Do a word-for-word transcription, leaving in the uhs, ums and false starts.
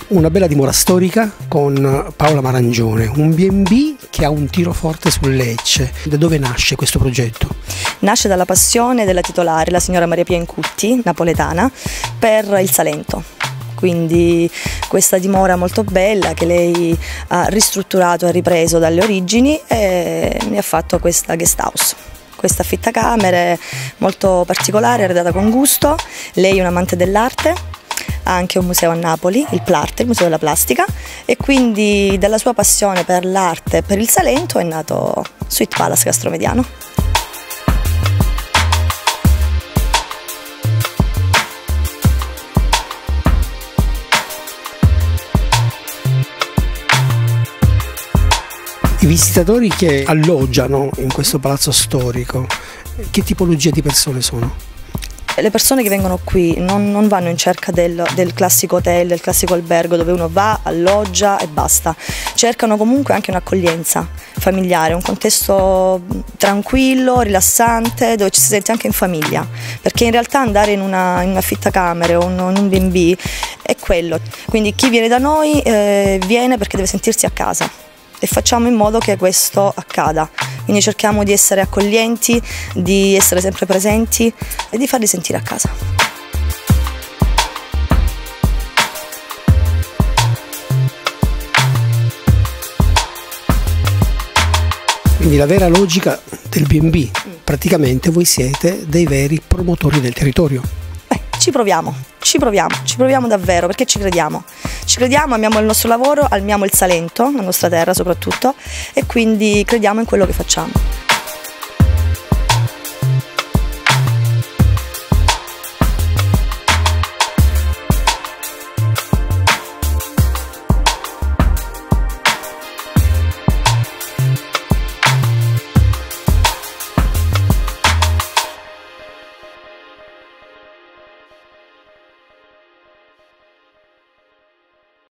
Una bella dimora storica con Paola Marangione, un bi e bi che ha un tiro forte sul Lecce. Da dove nasce questo progetto? Nasce dalla passione della titolare, la signora Maria Pia Incutti, napoletana, per il Salento. Quindi questa dimora molto bella che lei ha ristrutturato e ripreso dalle origini e ne ha fatto questa guest house. Questa affittacamere molto particolare, arredata con gusto. Lei è un amante dell'arte. Ha anche un museo a Napoli, il Plarte, il Museo della Plastica, e quindi dalla sua passione per l'arte e per il Salento è nato Sweet Palace Castromediano. I visitatori che alloggiano in questo palazzo storico, che tipologia di persone sono? Le persone che vengono qui non, non vanno in cerca del, del classico hotel, del classico albergo dove uno va, alloggia e basta. Cercano comunque anche un'accoglienza familiare, un contesto tranquillo, rilassante, dove ci si sente anche in famiglia. Perché in realtà andare in una, in un'affittacamere o in un bi e bi è quello. Quindi chi viene da noi eh, viene perché deve sentirsi a casa. E facciamo in modo che questo accada, quindi cerchiamo di essere accoglienti, di essere sempre presenti e di farli sentire a casa. Quindi la vera logica del bi e bi, praticamente voi siete dei veri promotori del territorio. Beh, ci proviamo, ci proviamo, ci proviamo davvero perché ci crediamo. Ci crediamo, amiamo il nostro lavoro, amiamo il Salento, la nostra terra soprattutto, e quindi crediamo in quello che facciamo.